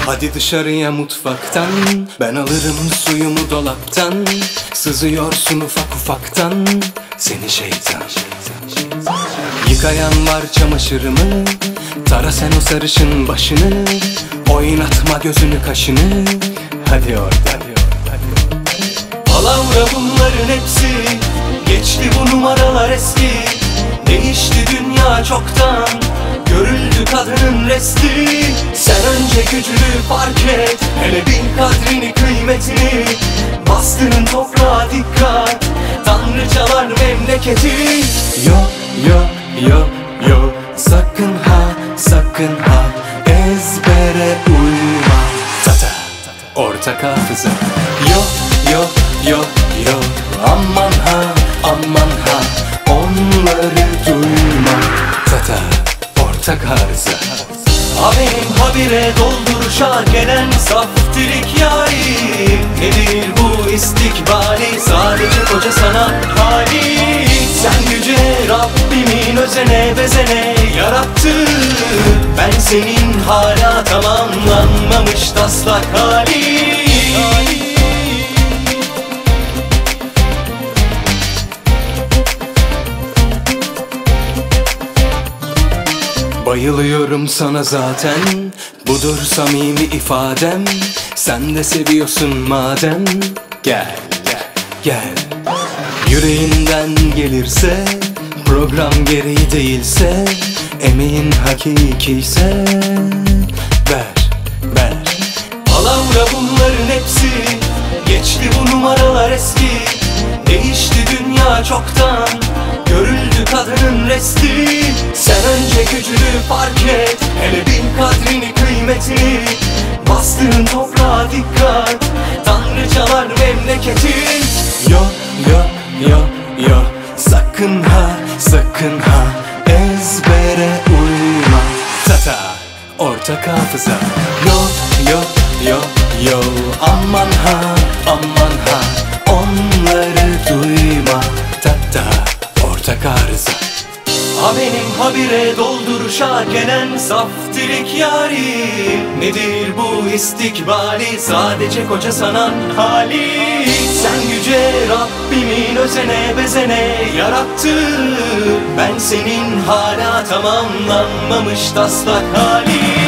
Hadi dışarıya mutfaktan, ben alırım suyumu dolaptan. Sızıyorsun ufak ufaktan, seni şeytan. Yıkayan var çamaşırımı, tara sen o sarışın başını. Oynatma gözünü kaşını, hadi oradan. Palavra bunların hepsi, geçti bu numaralar eski. Değişti dünya çoktan, görüldü kadının resti. Sen önce gücünü fark et, hele bil kadrini kıymetini. Bastığın toprağa dikkat, tanrıçalar memleketi. Yo yo yo yo, sakın ha sakın ha, ezbere uyma. Tata ortak hafıza. Yo yo yo yo, aman ha aman ha, onları duyma. Tata ortak arıza. Ha benim habire dolduruşa gelen saftirik yarim. Nedir bu istikbali, sadece koca sana hali. Sen yüce Rabbimin özene bezene yarattı. Ben senin hala tamamlanmamış taslak hali. Bayılıyorum sana zaten, budur samimi ifadem. Sen de seviyorsun madem, gel gel gel. Yüreğinden gelirse, program gereği değilse, emeğin hakikiyse ver ver. Palavra bunların hepsi, geçti bu numaralar eski. Değişti dünya çoktan, görüldü kadının resti. Sen önce gücünü fark et, hele bil kadrini kıymetini. Bastığın toprağa dikkat, tanrıçalar memleketi. Yo yo yo yo, sakın ha sakın ha, ezbere uyma. Tata ortak hafıza. Yo yo yo yo, aman ha aman ha, onları duyma. Tata ortak arıza. Ha benim habire dolduruşa gelen saftirik yarim. Nedir bu istikbali, sadece koca sanan hali. Sen yüce Rabbimin özene bezene yarattı. Ben senin hala tamamlanmamış taslak hali.